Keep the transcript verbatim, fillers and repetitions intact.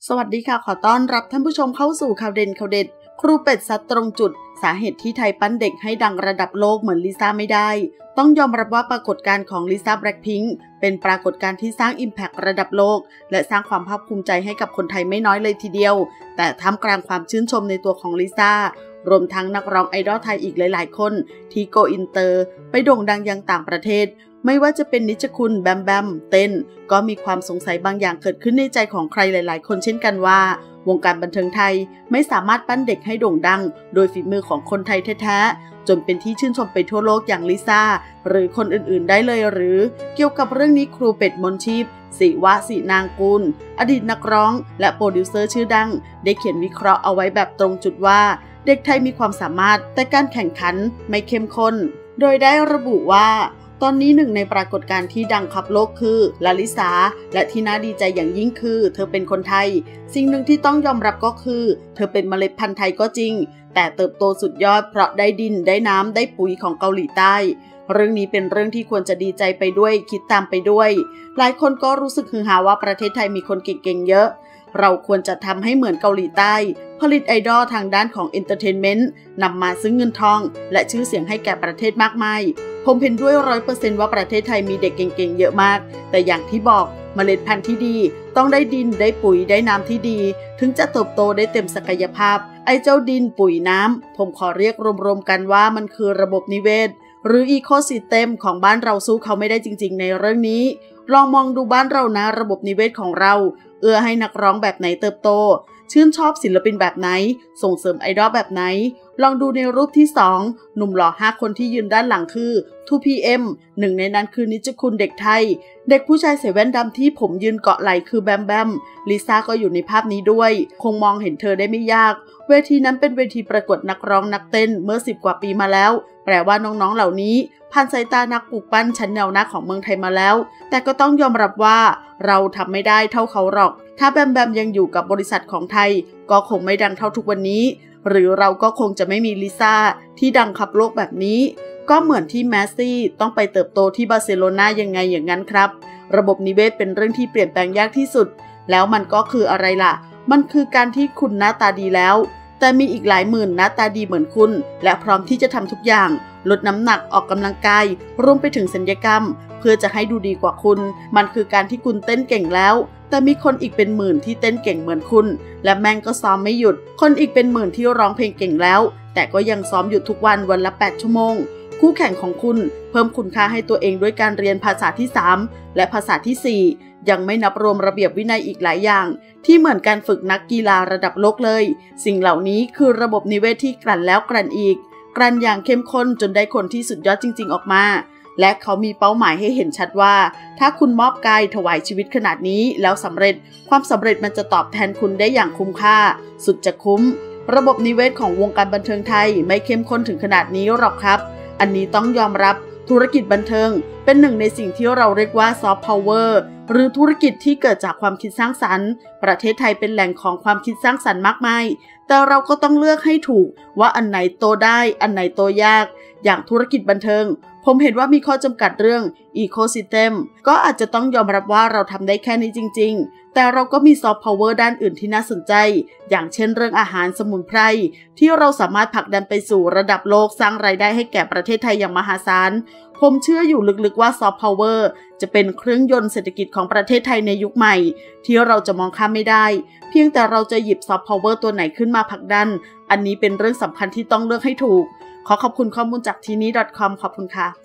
สวัสดีค่ะขอต้อนรับท่านผู้ชมเข้าสู่ข่าวเด่นข่าวเด็ดครูเป็ดซัดตรงจุดสาเหตุที่ไทยปั้นเด็กให้ดังระดับโลกเหมือนลิซ่าไม่ได้ต้องยอมรับว่าปรากฏการณ์ของลิซ่าแบล็คพิงค์เป็นปรากฏการณ์ที่สร้างอิมแพคระดับโลกและสร้างความภาคภูมิใจให้กับคนไทยไม่น้อยเลยทีเดียวแต่ท่ามกลางความชื่นชมในตัวของลิซ่ารวมทั้งนักร้องไอดอลไทยอีกหลายๆคนที่โกอินเตอร์ไปโด่งดังยังต่างประเทศไม่ว่าจะเป็นนิชคุณแบมแบมเต้นก็มีความสงสัยบางอย่างเกิดขึ้นในใจของใครหลายๆคนเช่นกันว่าวงการบันเทิงไทยไม่สามารถปั้นเด็กให้โด่งดังโดยฝีมือของคนไทยแท้ๆจนเป็นที่ชื่นชมไปทั่วโลกอย่างลิซ่าหรือคนอื่นๆได้เลยหรือเกี่ยวกับเรื่องนี้ครูเป็ดมนชีพศิวะศินางกูลอดีตนักร้องและโปรดิวเซอร์ชื่อดังได้เขียนวิเคราะห์เอาไว้แบบตรงจุดว่าเด็กไทยมีความสามารถแต่การแข่งขันไม่เข้มข้นโดยได้ระบุว่าตอนนี้หนึ่งในปรากฏการณ์ที่ดังขับโลกคือลาลิสาและที่น่าดีใจอย่างยิ่งคือเธอเป็นคนไทยสิ่งหนึ่งที่ต้องยอมรับก็คือเธอเป็นเมล็ดพันธุ์ไทยก็จริงแต่เติบโตสุดยอดเพราะได้ดินได้น้ำได้ปุ๋ยของเกาหลีใต้เรื่องนี้เป็นเรื่องที่ควรจะดีใจไปด้วยคิดตามไปด้วยหลายคนก็รู้สึกฮือฮาว่าประเทศไทยมีคนเก่งๆเยอะเราควรจะทำให้เหมือนเกาหลีใต้ผลิตไอดอลทางด้านของเอนเตอร์เทนเมนต์นำมาซึ่งเงินทองและชื่อเสียงให้แก่ประเทศมากมายผมเห็นด้วยร้อยเปอร์เซนต์ว่าประเทศไทยมีเด็กเก่งๆเยอะมากแต่อย่างที่บอกเมล็ดพันธุ์ที่ดีต้องได้ดินได้ปุ๋ยได้น้ำที่ดีถึงจะเติบโตได้เต็มศักยภาพไอ้เจ้าดินปุ๋ยน้ำผมขอเรียกรวมๆกันว่ามันคือระบบนิเวศหรืออีโคซิสเต็มของบ้านเราสู้เขาไม่ได้จริงๆในเรื่องนี้ลองมองดูบ้านเรานะระบบนิเวศของเราเอื้อให้นักร้องแบบไหนเติบโตชื่นชอบศิลปินแบบไหนส่งเสริมไอดอลแบบไหนลองดูในรูปที่สองหนุ่มหล่อห้าคนที่ยืนด้านหลังคือ ทู พี เอ็ม หนึ่งในนั้นคือนิจคุณเด็กไทยเด็กผู้ชายใส่แว่นดำที่ผมยืนเกาะไหล่คือแบมแบมลิซ่าก็อยู่ในภาพนี้ด้วยคงมองเห็นเธอได้ไม่ยากเวทีนั้นเป็นเวทีประกวดนักร้องนักเต้นเมื่อสิบกว่าปีมาแล้วแปลว่าน้องๆเหล่านี้ผ่านสายตานักปลูกปั้นชั้นแนวหน้าของเมืองไทยมาแล้วแต่ก็ต้องยอมรับว่าเราทำไม่ได้เท่าเขาหรอกถ้าแบมแบมยังอยู่กับบริษัทของไทยก็คงไม่ดังเท่าทุกวันนี้หรือเราก็คงจะไม่มีลิซ่าที่ดังขับโลกแบบนี้ก็เหมือนที่แมสซี่ต้องไปเติบโตที่บาร์เซโลนายังไงอย่างนั้นครับระบบนิเวศเป็นเรื่องที่เปลี่ยนแปลงยากที่สุดแล้วมันก็คืออะไรล่ะมันคือการที่คุณหน้าตาดีแล้วแต่มีอีกหลายหมื่นหน้าตาดีเหมือนคุณและพร้อมที่จะทำทุกอย่างลดน้ำหนักออกกำลังกายรวมไปถึงศัลยกรรมเพื่อจะให้ดูดีกว่าคุณมันคือการที่คุณเต้นเก่งแล้วแต่มีคนอีกเป็นหมื่นที่เต้นเก่งเหมือนคุณและแม่งก็ซ้อมไม่หยุดคนอีกเป็นหมื่นที่ร้องเพลงเก่งแล้วแต่ก็ยังซ้อมอยู่ทุกวันวันละแปดชั่วโมงคู่แข่งของคุณเพิ่มคุณค่าให้ตัวเองด้วยการเรียนภาษาที่สามและภาษาที่สี่ยังไม่นับรวมระเบียบวินัยอีกหลายอย่างที่เหมือนการฝึกนักกีฬาระดับโลกเลยสิ่งเหล่านี้คือระบบนิเวศที่กลั่นแล้วกลั่นอีกกลั่นอย่างเข้มข้นจนได้คนที่สุดยอดจริงๆออกมาและเขามีเป้าหมายให้เห็นชัดว่าถ้าคุณมอบกายถวายชีวิตขนาดนี้แล้วสำเร็จความสำเร็จมันจะตอบแทนคุณได้อย่างคุ้มค่าสุดจะคุ้มระบบนิเวศของวงการบันเทิงไทยไม่เข้มข้นถึงขนาดนี้หรอกครับอันนี้ต้องยอมรับธุรกิจบันเทิงเป็นหนึ่งในสิ่งที่เราเรียกว่าซอฟต์พาวเวอร์หรือธุรกิจที่เกิดจากความคิดสร้างสรรค์ประเทศไทยเป็นแหล่งของความคิดสร้างสรรค์มากมายแต่เราก็ต้องเลือกให้ถูกว่าอันไหนโตได้อันไหนโตยากอย่างธุรกิจบันเทิงผมเห็นว่ามีข้อจำกัดเรื่องอีโคซิสเต็มก็อาจจะต้องยอมรับว่าเราทำได้แค่นี้จริงๆแต่เราก็มีซอฟต์พาวเวอร์ด้านอื่นที่น่าสนใจอย่างเช่นเรื่องอาหารสมุนไพรที่เราสามารถผลักดันไปสู่ระดับโลกสร้างรายได้ให้แก่ประเทศไทยอย่างมหาศาลผมเชื่ออยู่ลึกๆว่าซอฟต์พาวเวอร์จะเป็นเครื่องยนต์เศรษฐกิจของประเทศไทยในยุคใหม่ที่เราจะมองข้ามไม่ได้เพียงแต่เราจะหยิบซอฟต์พาวเวอร์ตัวไหนขึ้นมาผลักดันอันนี้เป็นเรื่องสำคัญที่ต้องเลือกให้ถูกขอขอบคุณข้อมูลจากทีนี้ .com ขอบคุณค่ะ